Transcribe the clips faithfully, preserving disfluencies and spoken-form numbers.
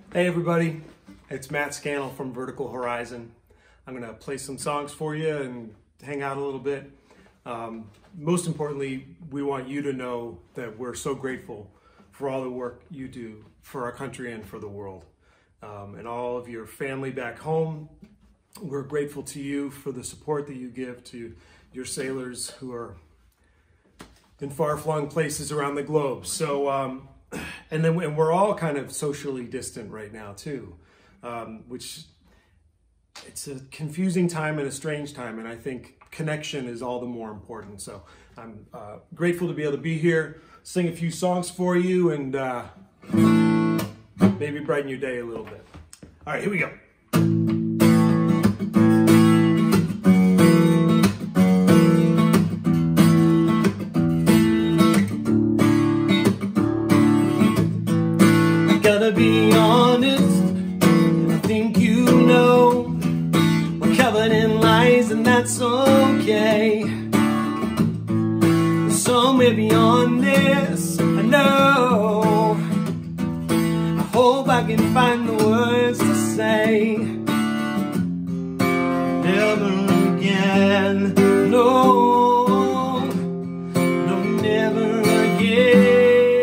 Hey everybody, it's Matt Scannell from Vertical Horizon. I'm going to play some songs for you and hang out a little bit. Um, most importantly, we want you to know that we're so grateful for all the work you do for our country and for the world. Um, and all of your family back home, we're grateful to you for the support that you give to your sailors who are in far-flung places around the globe. So, um, and then and we're all kind of socially distant right now too, um, which it's a confusing time and a strange time. And I think connection is all the more important. So I'm uh, grateful to be able to be here, sing a few songs for you, and uh, maybe brighten your day a little bit. All right, here we go. Gotta be honest, I think you know we're covered in lies and that's okay. There's somewhere beyond this, I know. I hope I can find the words to say. Never again, no, no, never again.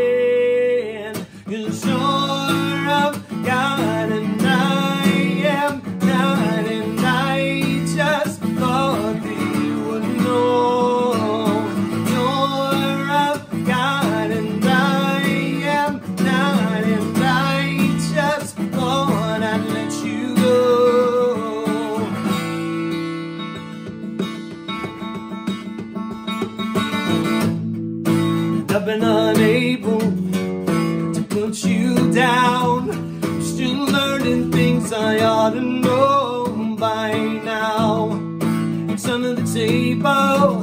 I've been unable to put you down. I'm still learning things I ought to know by now. It's under the table,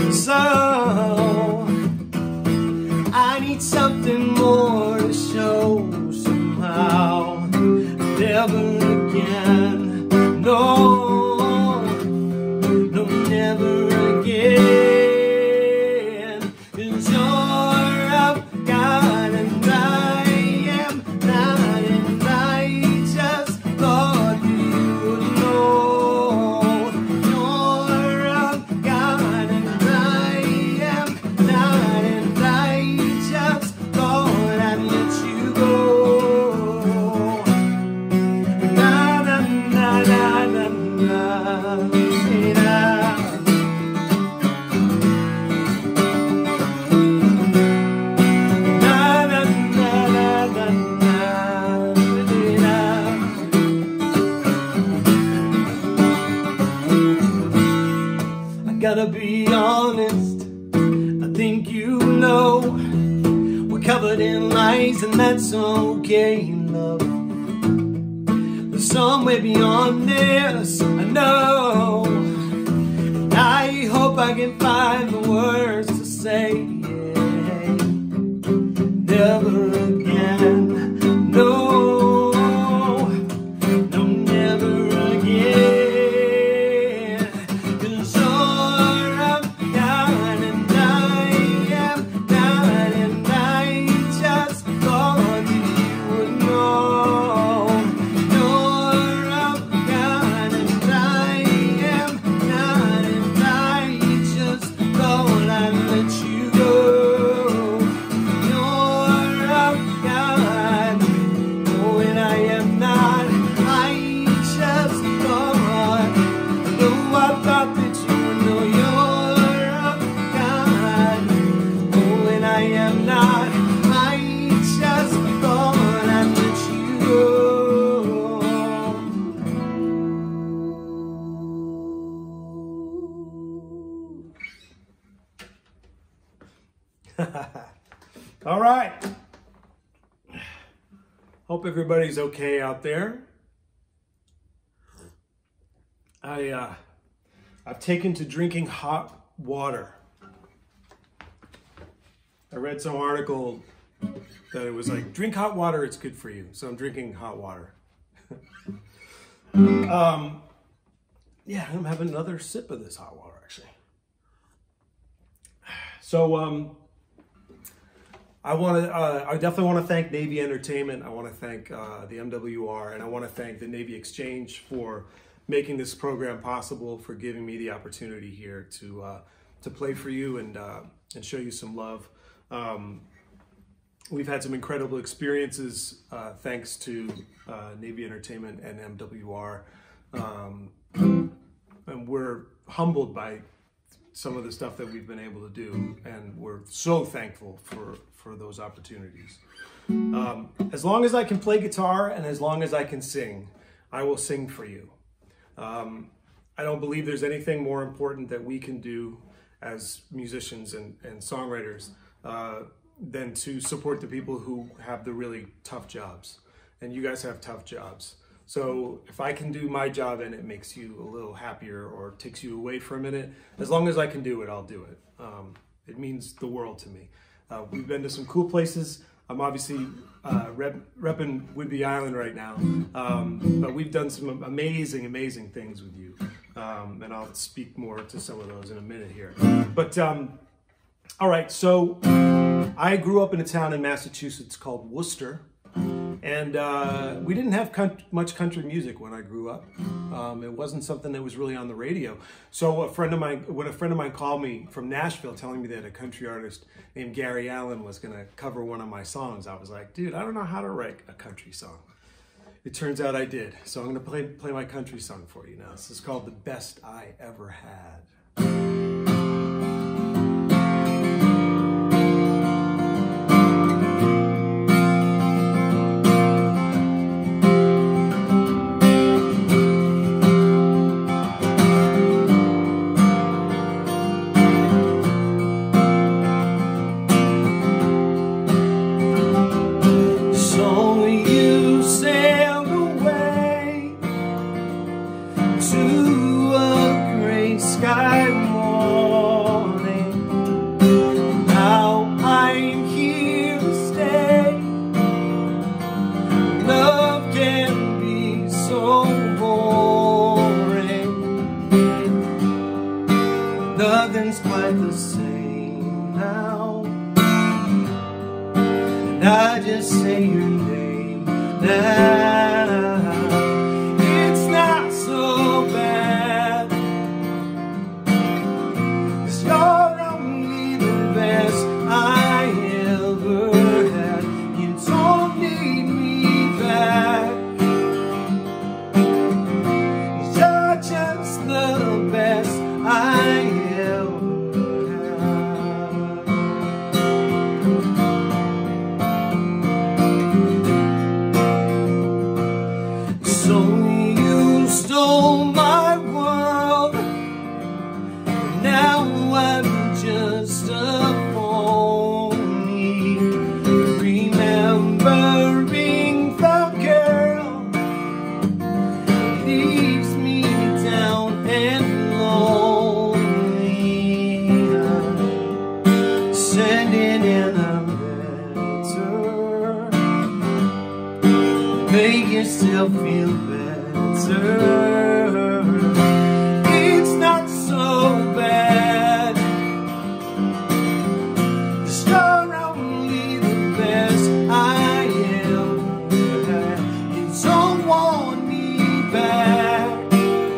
so I need something more to show somehow. Never again, no, no, never again. Gotta be honest, I think you know we're covered in lies and that's okay, love. There's somewhere beyond this, I know. And I hope I can find the words to say, yeah. Never again, no, no, never again. All right. Hope everybody's okay out there. I, uh, I've taken to drinking hot water. I read some article that it was like, drink hot water, it's good for you. So I'm drinking hot water. um, yeah, I'm having another sip of this hot water, actually. So, um, I want to. Uh, I definitely want to thank Navy Entertainment. I want to thank uh, the M W R, and I want to thank the Navy Exchange for making this program possible, for giving me the opportunity here to uh, to play for you and uh, and show you some love. Um, we've had some incredible experiences uh, thanks to uh, Navy Entertainment and M W R, um, and we're humbled by some of the stuff that we've been able to do, and we're so thankful for for those opportunities. Um, as long as I can play guitar and as long as I can sing, I will sing for you. Um, I don't believe there's anything more important that we can do as musicians and, and songwriters uh, than to support the people who have the really tough jobs. And you guys have tough jobs. So if I can do my job and it makes you a little happier or takes you away for a minute, as long as I can do it, I'll do it. Um, it means the world to me. Uh, we've been to some cool places. I'm obviously uh, rep, repping Whidbey Island right now, um, but we've done some amazing, amazing things with you. Um, and I'll speak more to some of those in a minute here. But, um, all right, so I grew up in a town in Massachusetts called Worcester. And uh, we didn't have con- much country music when I grew up. Um, it wasn't something that was really on the radio. So a friend of mine, when a friend of mine called me from Nashville telling me that a country artist named Gary Allan was going to cover one of my songs, I was like, dude, I don't know how to write a country song. It turns out I did. So I'm going to play, play my country song for you now. This is called The Best I Ever Had. Nothing's quite the same now, and I just say your name now. It's not so bad, 'cause you're only the best I ever had. You don't need me back, you're just the best I ever. So you stole my world, now I'm just a phony, remembering the girl leaves me down and lonely. I'm sending in a letter, make yourself feel better. It's not so bad, 'cause you're only the best I ever had. You don't want me back,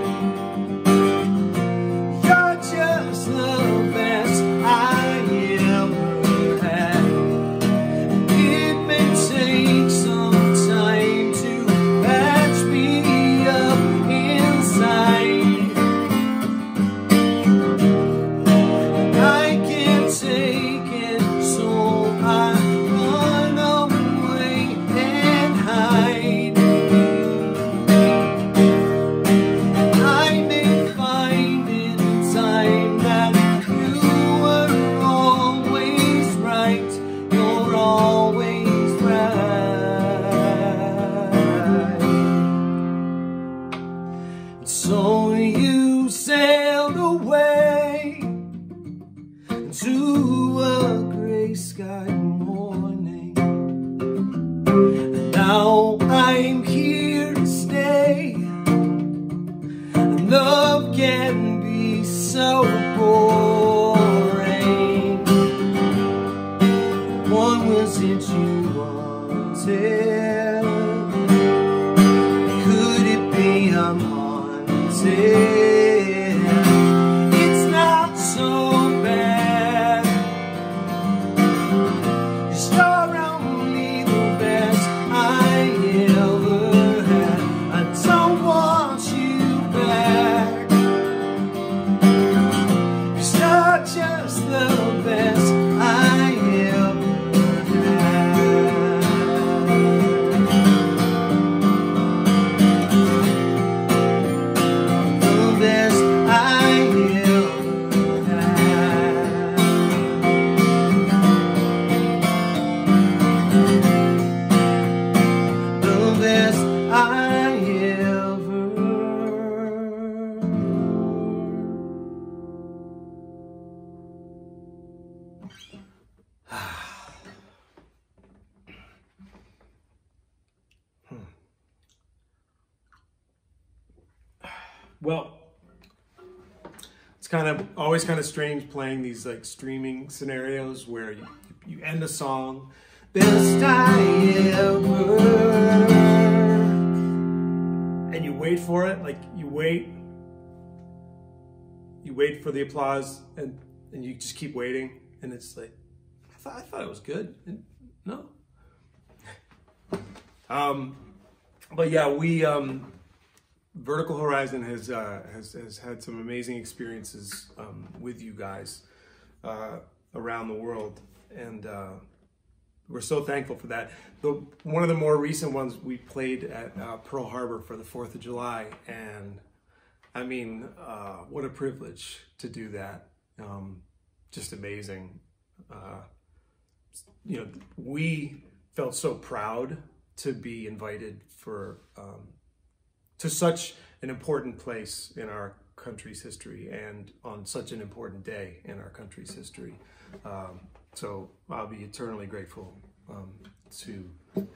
you're just the best I ever had. It may take some time to patch me up inside. was it you wanted? Could it be I'm haunted? It's not so bad. You're only the best I ever had. I don't want you back. You're just the best I ever had. The best I ever had. The best I ever. Well, it's kind of always kind of strange playing these like streaming scenarios where you, you end a song, Best I ever. and you wait for it, like you wait, you wait for the applause, and, and you just keep waiting, and it's like, I thought, I thought it was good. And no. Um, but yeah, we, um, Vertical Horizon has, uh, has has had some amazing experiences um, with you guys uh, around the world, and uh, we're so thankful for that. The one of the more recent ones, we played at uh, Pearl Harbor for the Fourth of July, and I mean, uh, what a privilege to do that! Um, just amazing. Uh, you know, we felt so proud to be invited for. Um, to such an important place in our country's history and on such an important day in our country's history. Um, so I'll be eternally grateful um, to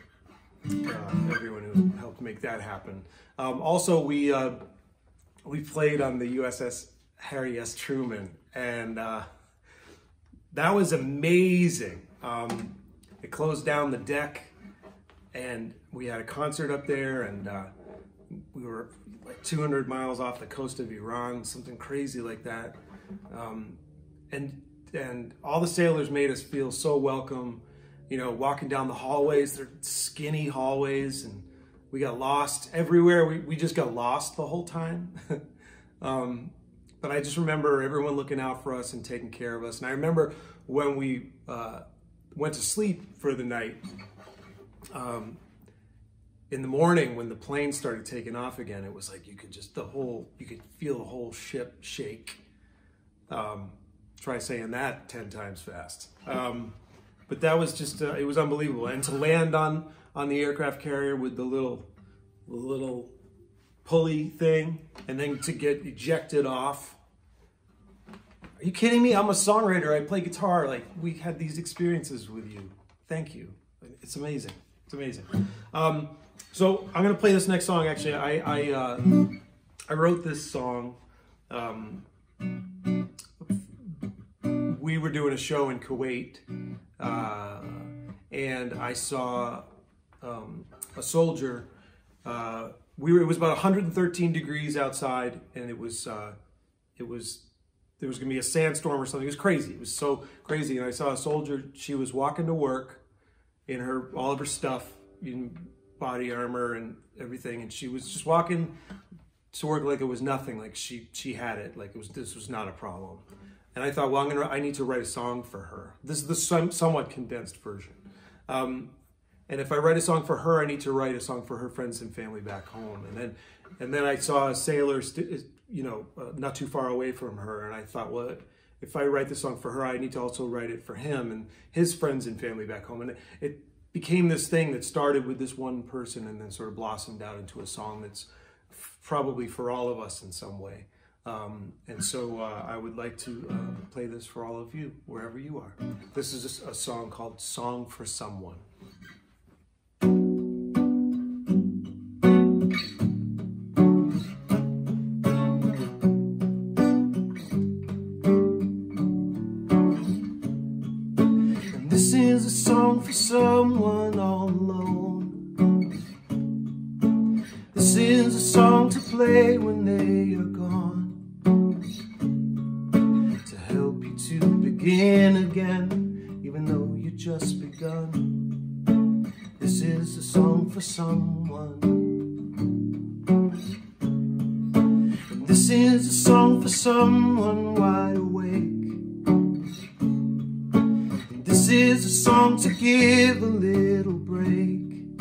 uh, everyone who helped make that happen. Um, also, we uh, we played on the U S S Harry S. Truman, and uh, that was amazing. Um, it closed down the deck, and we had a concert up there, and uh, we were like two hundred miles off the coast of Iran, something crazy like that. Um, and and all the sailors made us feel so welcome, you know, walking down the hallways, they're skinny hallways, and we got lost everywhere. We, we just got lost the whole time. um, but I just remember everyone looking out for us and taking care of us. And I remember when we uh, went to sleep for the night, um, in the morning when the plane started taking off again, it was like you could just, the whole, you could feel the whole ship shake. Um, try saying that ten times fast. Um, but that was just, uh, it was unbelievable. And to land on, on the aircraft carrier with the little, the little pulley thing, and then to get ejected off. Are you kidding me? I'm a songwriter, I play guitar. Like, we had these experiences with you. Thank you. It's amazing. It's amazing. Um, So I'm gonna play this next song. Actually, I I, uh, I wrote this song. Um, we were doing a show in Kuwait, uh, and I saw um, a soldier. Uh, we were. It was about one hundred thirteen degrees outside, and it was uh, it was there was gonna be a sandstorm or something. It was crazy. It was so crazy. And I saw a soldier. She was walking to work in her all of her stuff. In, body armor and everything, and she was just walking to work like it was nothing, like she she had it, like it was this was not a problem. And I thought, well, I'm gonna I need to write a song for her. This is the some, somewhat condensed version. Um, and if I write a song for her, I need to write a song for her friends and family back home. And then and then I saw a sailor, you know, uh, not too far away from her, and I thought, well, if I write this song for her, I need to also write it for him and his friends and family back home. And it, it became this thing that started with this one person and then sort of blossomed out into a song that's probably for all of us in some way. Um, and so uh, I would like to uh, play this for all of you, wherever you are. This is a, a song called Song for Someone. This is a song for someone all alone. This is a song to play when they are gone, to help you to begin again, even though you just begun. This is a song for someone. And this is a song for someone wide awake. This is a song to give a little break,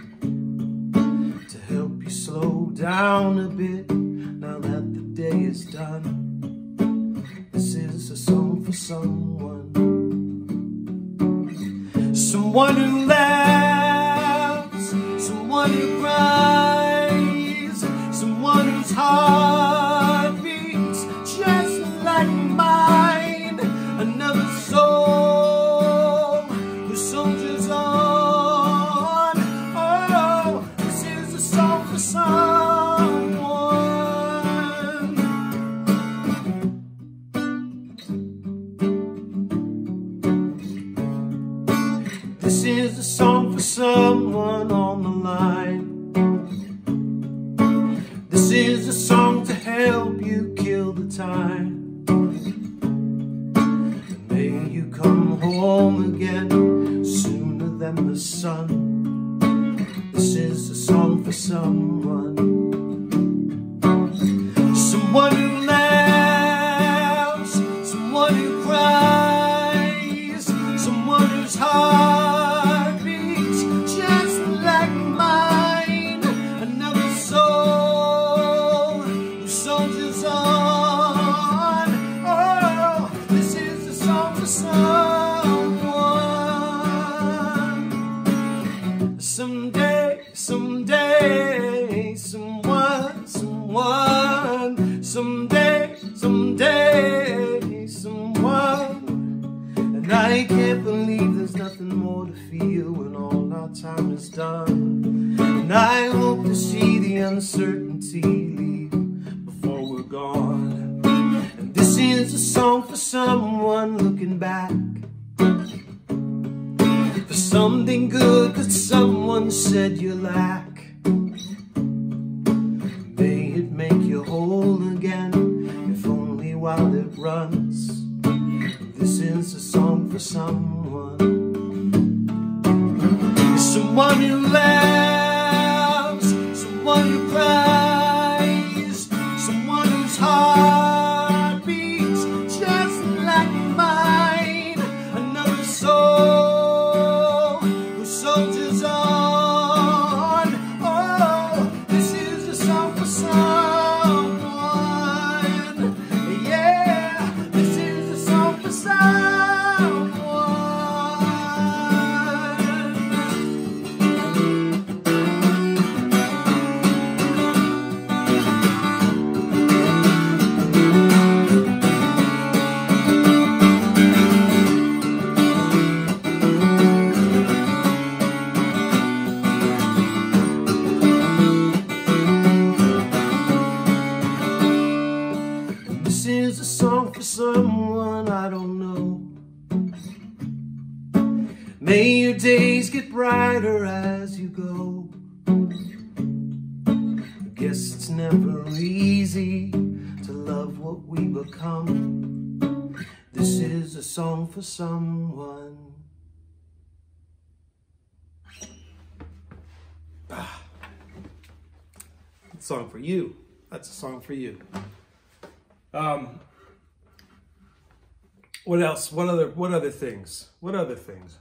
to help you slow down a bit now that the day is done. This is a song for someone. Someone who laughs, someone who cries, someone whose heart beats just like mine. Another soul who soldiers on. Oh, this is a song for someone. This is a song for someone on the line. This is a song to help you kill the time. May you come home again sooner than the sun. This is a song for someone. Someone who laughs, someone who cries, someone whose heart beats just like mine. Another soul who soldiers on. Oh, this is a song for someone. Someday, someday, someone, someone. Someday, someday, someone. And I can't believe there's nothing more to feel when all our time is done. And I hope to see the uncertainty leave before we're gone. And this is a song for someone looking back, for something good that someone said you lack. May it make you whole again, if only while it runs. This is a song for someone. Someone who laughs, someone who cries, someone whose heart beats just like mine. Another soul who soldiers on. Oh, this is a song for someone. Yeah, this is a song for someone. This is a song for someone I don't know. May your days get brighter as you go. I guess it's never easy to love what we become. This is a song for someone. Ah. It's a song for you. That's a song for you. Um, what else? What other, what other things? What other things?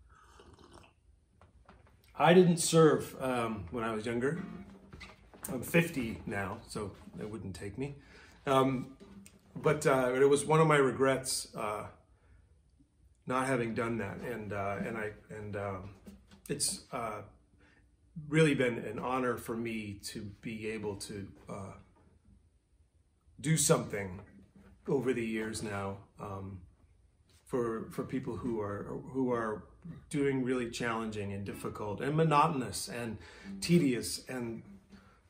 I didn't serve um, when I was younger. I'm fifty now, so it wouldn't take me. Um, but uh, it was one of my regrets uh, not having done that, and uh, and I and um, it's uh, really been an honor for me to be able to uh, do something over the years now um, for for people who are who are doing really challenging and difficult and monotonous and tedious and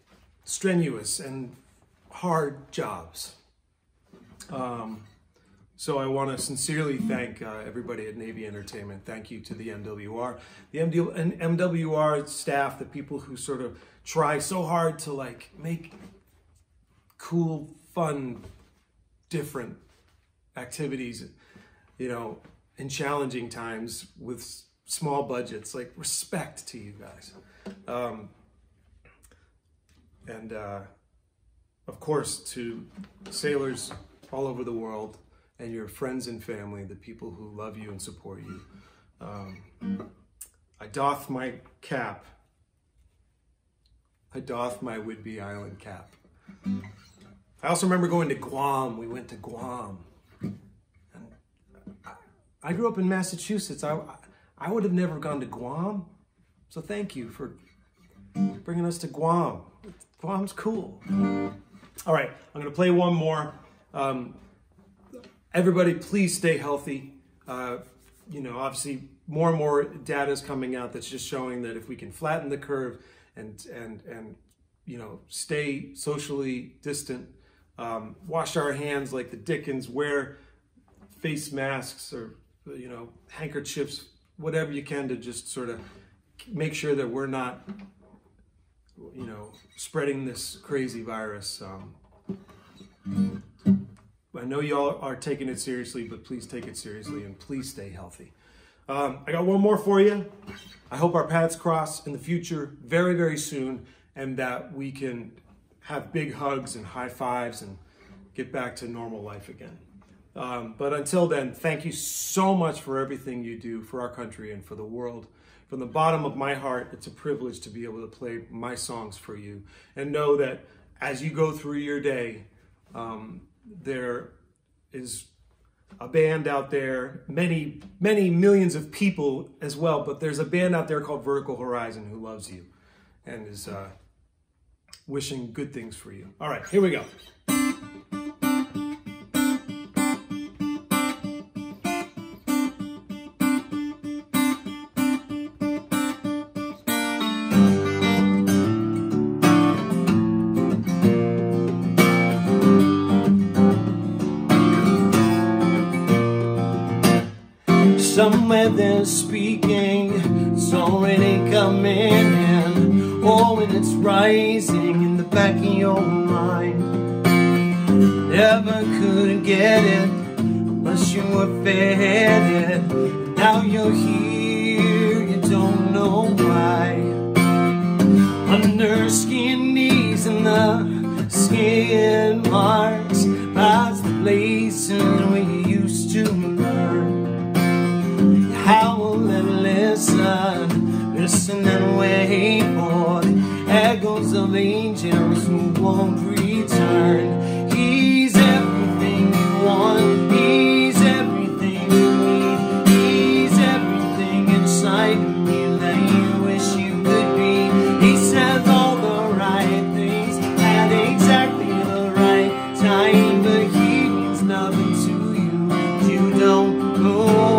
strenuous and hard jobs. Um, So I want to sincerely thank uh, everybody at Navy Entertainment. Thank you to the M W R, the M W R staff, the people who sort of try so hard to like make cool, fun, different activities, you know, in challenging times with small budgets. Like, respect to you guys. Um, and uh, of course, to sailors all over the world, and your friends and family, the people who love you and support you. Um, I doff my cap. I doff my Whidbey Island cap. I also remember going to Guam. We went to Guam. And I, I grew up in Massachusetts. I, I would have never gone to Guam. So thank you for bringing us to Guam. Guam's cool. All right, I'm gonna play one more. Um, Everybody, please stay healthy. Uh, you know, obviously, more and more data is coming out that's just showing that if we can flatten the curve and and and you know, stay socially distant, um, wash our hands like the Dickens, wear face masks or you know handkerchiefs, whatever you can to just sort of make sure that we're not you know spreading this crazy virus. Um, I know y'all are taking it seriously, but please take it seriously and please stay healthy. Um, I got one more for you. I hope our paths cross in the future very, very soon, and that we can have big hugs and high fives and get back to normal life again. Um, but until then, thank you so much for everything you do for our country and for the world. From the bottom of my heart, it's a privilege to be able to play my songs for you, and know that as you go through your day, um, there is a band out there, many, many millions of people as well, but there's a band out there called Vertical Horizon who loves you and is uh, wishing good things for you. All right, here we go. Somewhere they're speaking, it's already coming in. Oh, and it's rising in the back of your mind. Never could get it unless you were fed it. Now you're here, you don't know why. Under skin knees and the skin marks, past the places where you used to learn. Howl and listen, listen and wait for the echoes of angels who won't return. He's everything you want, he's everything you need, he's everything inside of you that you wish you could be. He says all the right things at exactly the right time, but he means nothing to you, and you don't know.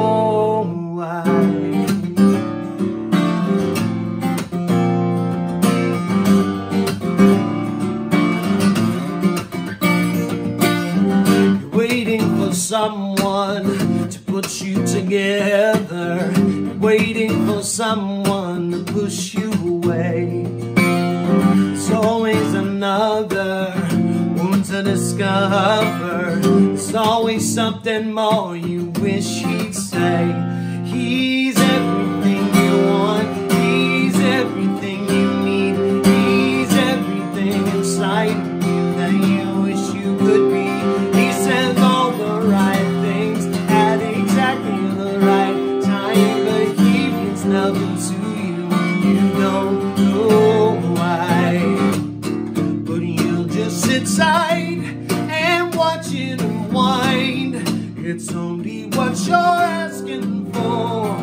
Someone to put you together, waiting for someone to push you away. There's always another wound to discover. There's always something more you wish he'd say. He's everything you want, he's everything you need, he's everything inside of you that you wish you could be. He says all the right things at exactly the right time, but he means nothing to you, you don't know why. But you'll just sit tight and watch it unwind. It's only what you're asking for,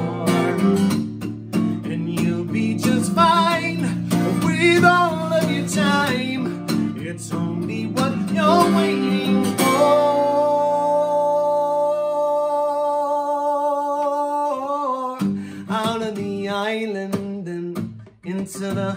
and you'll be just fine with all of your time. It's only what you're waiting for. Out of the island and into the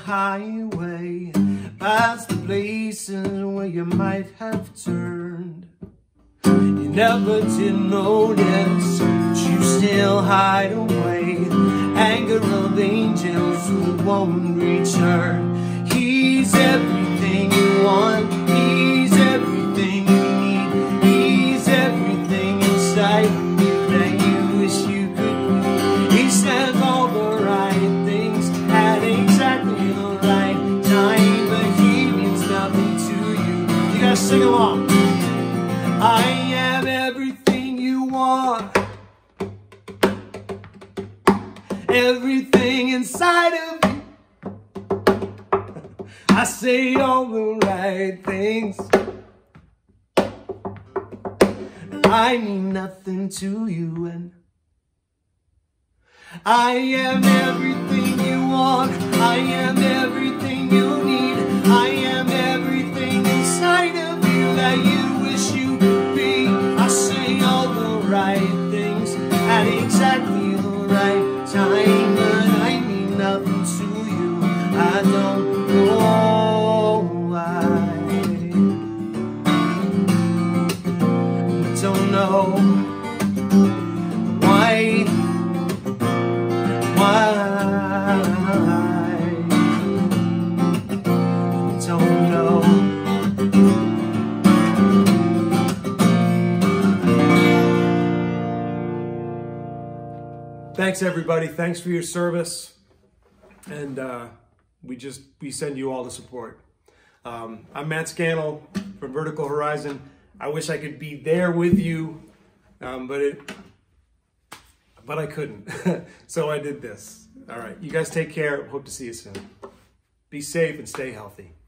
highway, past the places where you might have turned. You never did notice, but you still hide away. Anger of angels who won't return. He's everything you want, he's everything you need, he's everything inside you that you wish you could be. He says all the right things at exactly the right time, but he means nothing to you. You gotta sing along. I am everything you want, everything inside of you. I say all the right things, I mean nothing to you, and I am everything you want, I am everything you need, I am everything inside of you that you wish you could be. I say all the right things at exactly the right time, but I mean nothing to you. I don't know why, I don't know why, why, I don't know. Thanks everybody, thanks for your service, and uh, we just, we send you all the support. Um, I'm Matt Scannell from Vertical Horizon. I wish I could be there with you, um, but it, but I couldn't, so I did this. All right, you guys take care, hope to see you soon. Be safe and stay healthy.